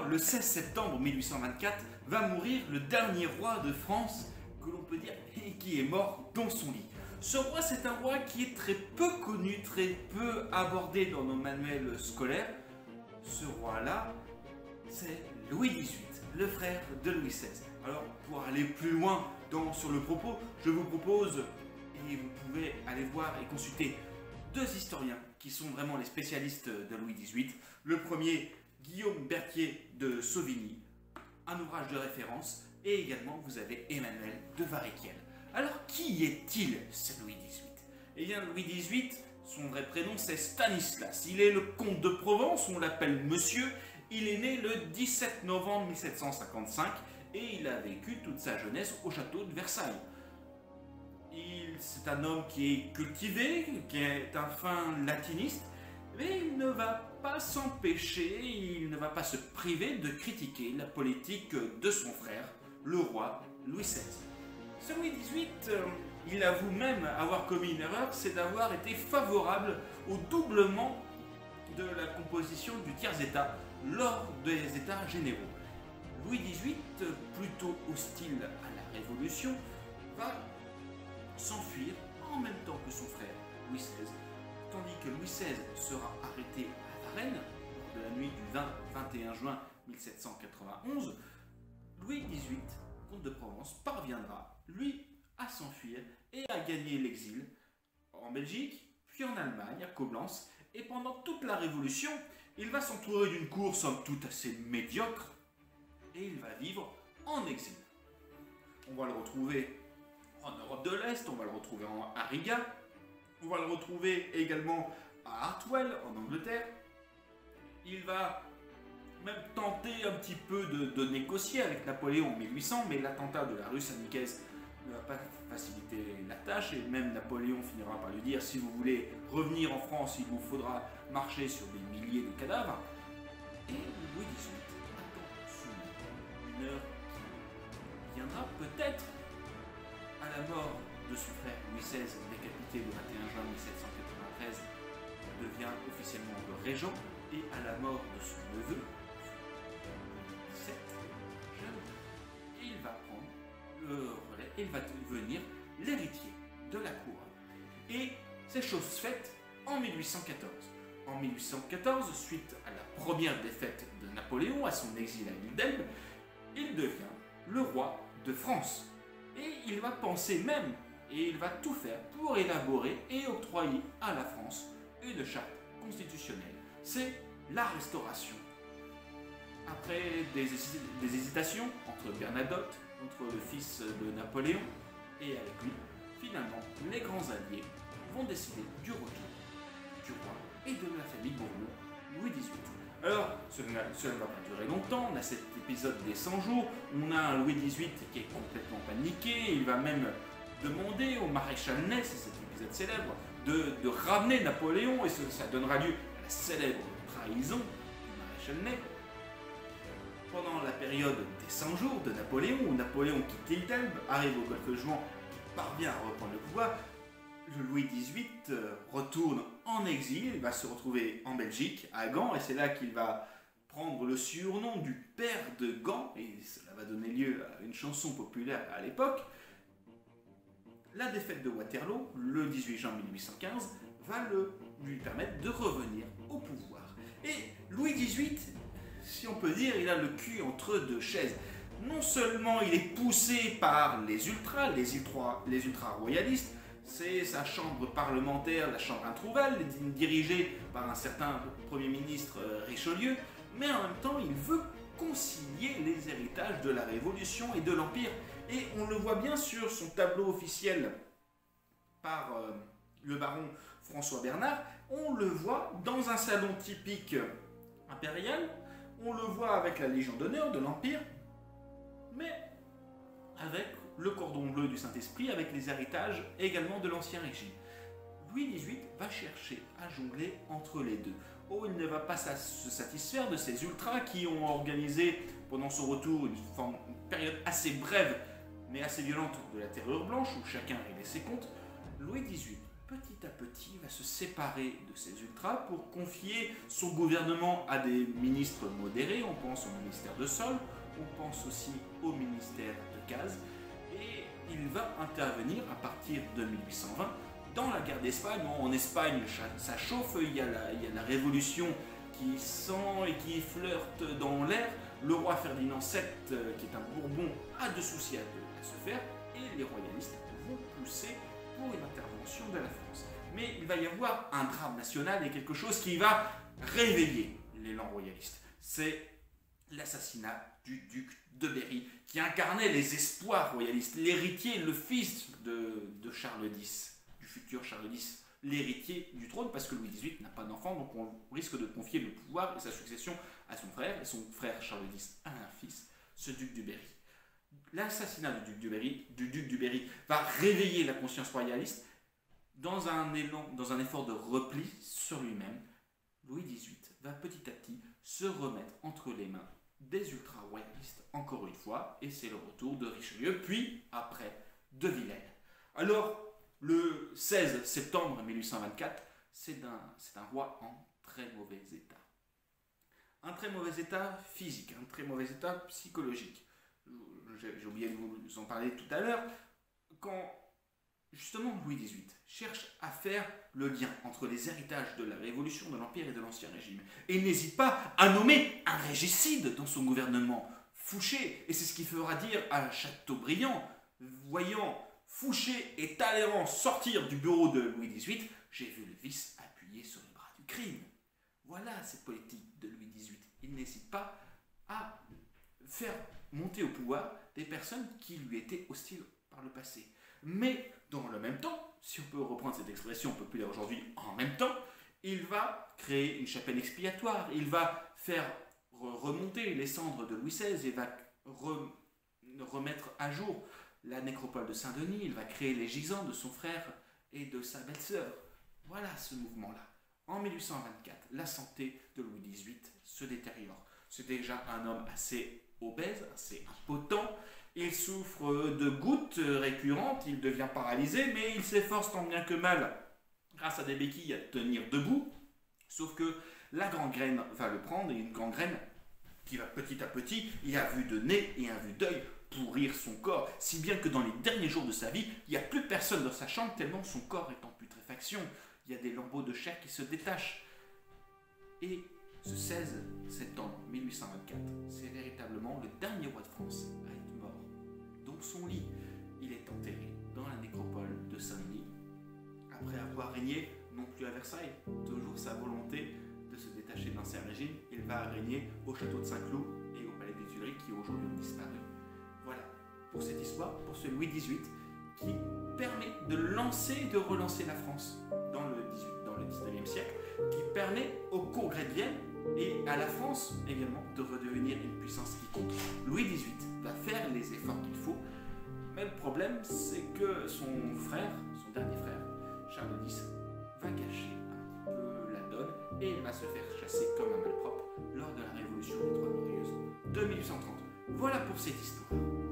Alors, le 16 septembre 1824 va mourir le dernier roi de France que l'on peut dire et qui est mort dans son lit. Ce roi, c'est un roi qui est très peu connu, très peu abordé dans nos manuels scolaires. Ce roi-là, c'est Louis XVIII, le frère de Louis XVI. Alors, pour aller plus loin sur le propos, je vous propose, et vous pouvez aller voir et consulter deux historiens qui sont vraiment les spécialistes de Louis XVIII. Le premier, Guillaume Berthier de Sauvigny, un ouvrage de référence, et également vous avez Emmanuel de Varequiel. Alors, qui est-il, ce Louis XVIII? Eh bien, Louis XVIII, son vrai prénom c'est Stanislas. Il est le comte de Provence, on l'appelle monsieur. Il est né le 17 novembre 1755 et il a vécu toute sa jeunesse au château de Versailles. C'est un homme qui est cultivé, qui est un fin latiniste, mais il ne va pas s'empêcher, il ne va pas se priver de critiquer la politique de son frère, le roi Louis XVI. Ce Louis XVIII, il avoue même avoir commis une erreur, c'est d'avoir été favorable au doublement de la composition du tiers-état lors des états généraux. Louis XVIII, plutôt hostile à la Révolution, va s'enfuir en même temps que son frère Louis XVI, tandis que Louis XVI sera arrêté à Varennes lors de la nuit du 20-21 juin 1791. Louis XVIII, comte de Provence, parviendra, lui, à s'enfuir et à gagner l'exil en Belgique, puis en Allemagne, à Coblence, et pendant toute la Révolution, il va s'entourer d'une cour somme toute assez médiocre, et il va vivre en exil. On va le retrouver en Europe de l'Est, on va le retrouver à Riga, on va le retrouver également à Hartwell, en Angleterre. Il va même tenter un petit peu de négocier avec Napoléon en 1800, mais l'attentat de la rue Saint-Nicaise ne va pas faciliter la tâche, et même Napoléon finira par lui dire: si vous voulez revenir en France, il vous faudra marcher sur des milliers de cadavres. Et Louis XVIII attend son une heure qui viendra peut-être à la mort de son frère Louis XVI, décapité le 21 juin 1793, devient officiellement le régent, et à la mort de son neveu, Louis XVII, jeune, il va prendre le relais et il va devenir l'héritier de la couronne. Et c'est chose faite en 1814. En 1814, suite à la première défaite de Napoléon, à son exil à l'île d'Elbe, il devient le roi de France. Et il va penser même, et il va tout faire pour élaborer et octroyer à la France une charte constitutionnelle. C'est la Restauration. Après des hésitations entre Bernadotte, entre le fils de Napoléon, et avec lui, finalement, les grands alliés vont décider du retour du roi et de la famille Bourbon, Louis XVIII. Alors, cela ne va pas durer longtemps, on a cet épisode des 100 jours, on a un Louis XVIII qui est complètement paniqué, il va même demander au maréchal Ney, c'est cet épisode célèbre, de ramener Napoléon, et ça donnera lieu à la célèbre trahison du maréchal Ney. Pendant la période des 100 jours de Napoléon, où Napoléon quitte l'île d'Elbe, arrive au golfe Juan et parvient à reprendre le pouvoir, le Louis XVIII retourne en exil, il va se retrouver en Belgique, à Gand, et c'est là qu'il va prendre le surnom du père de Gand, et cela va donner lieu à une chanson populaire à l'époque. La défaite de Waterloo, le 18 juin 1815, va lui permettre de revenir au pouvoir. Et Louis XVIII, si on peut dire, il a le cul entre deux chaises. Non seulement il est poussé par les ultra-royalistes, c'est sa chambre parlementaire, la chambre introuvable, dirigée par un certain Premier ministre Richelieu, mais en même temps il veut concilier les héritages de la Révolution et de l'Empire. Et on le voit bien sur son tableau officiel par le baron François Bernard, on le voit dans un salon typique impérial, on le voit avec la Légion d'honneur de l'Empire, mais avec le cordon bleu du Saint-Esprit, avec les héritages également de l'Ancien Régime. Louis XVIII va chercher à jongler entre les deux. Oh, il ne va pas se satisfaire de ces ultras qui ont organisé pendant son retour une période assez brève mais assez violente de la Terreur blanche où chacun réglait ses comptes. Louis XVIII petit à petit, va se séparer de ces ultras pour confier son gouvernement à des ministres modérés. On pense au ministère de Sol, on pense aussi au ministère de Cazes, et il va intervenir à partir de 1820 dans la guerre d'Espagne. En Espagne, ça chauffe, il y a la révolution qui sent et qui flirte dans l'air. Le roi Ferdinand VII, qui est un Bourbon, a de soucis à se faire, et les royalistes vont pousser pour une intervention de la France. Mais il va y avoir un drame national et quelque chose qui va réveiller l'élan royaliste. C'est l'assassinat du duc de Berry, qui incarnait les espoirs royalistes, l'héritier, le fils de Charles X, du futur Charles X, l'héritier du trône, parce que Louis XVIII n'a pas d'enfant, donc on risque de confier le pouvoir et sa succession à son frère, et son frère Charles X a un fils, ce duc du Berry. L'assassinat du duc du Berry va réveiller la conscience royaliste dans un effort de repli sur lui-même. Louis XVIII va petit à petit se remettre entre les mains des ultra-royalistes, encore une fois, et c'est le retour de Richelieu, puis après de Villèle. Alors, le 16 septembre 1824, c'est un roi en très mauvais état. Un très mauvais état physique, un très mauvais état psychologique. J'ai oublié de vous en parler tout à l'heure. Quand justement Louis XVIII cherche à faire le lien entre les héritages de la Révolution, de l'Empire et de l'Ancien Régime, et n'hésite pas à nommer un régicide dans son gouvernement, Fouché, et c'est ce qui fera dire à Chateaubriand, voyant Fouché et Talleyrand sortir du bureau de Louis XVIII, j'ai vu le vice appuyé sur le bras du crime. Voilà cette politique de Louis XVIII. Il n'hésite pas à faire monter au pouvoir des personnes qui lui étaient hostiles par le passé. Mais dans le même temps, si on peut reprendre cette expression populaire aujourd'hui, en même temps, il va créer une chapelle expiatoire, il va faire remonter les cendres de Louis XVI et va remettre à jour la nécropole de Saint-Denis, il va créer les gisants de son frère et de sa belle-sœur. Voilà ce mouvement-là. En 1824, la santé de Louis XVIII se détériore. C'est déjà un homme assez obèse, assez impotent. Il souffre de gouttes récurrentes, il devient paralysé, mais il s'efforce tant bien que mal, grâce à des béquilles, à tenir debout. Sauf que la gangrène va le prendre, et une gangrène qui va petit à petit, et à vue de nez et à vue d'œil, pourrir son corps, si bien que dans les derniers jours de sa vie, il n'y a plus personne dans sa chambre tellement son corps est en putréfaction. Il y a des lambeaux de chair qui se détachent. Et ce 16 septembre 1824, c'est véritablement le dernier roi de France à être mort. Dans son lit, il est enterré dans la nécropole de Saint-Denis, après avoir régné, non plus à Versailles, toujours sa volonté de se détacher de l'Ancien Régime, il va régner au château de Saint-Cloud et au palais des Tuileries qui aujourd'hui ont disparu. Voilà, pour cette histoire, pour ce Louis XVIII, qui permet de relancer la France dans le 19e siècle, qui permet au Congrès de Vienne et à la France également de redevenir une puissance qui compte. Louis XVIII va faire les efforts qu'il faut, mais le problème c'est que son dernier frère, Charles X, va gâcher un petit peu la donne et il va se faire chasser comme un malpropre lors de la Révolution des Trois Glorieuses de 1830. Voilà pour cette histoire.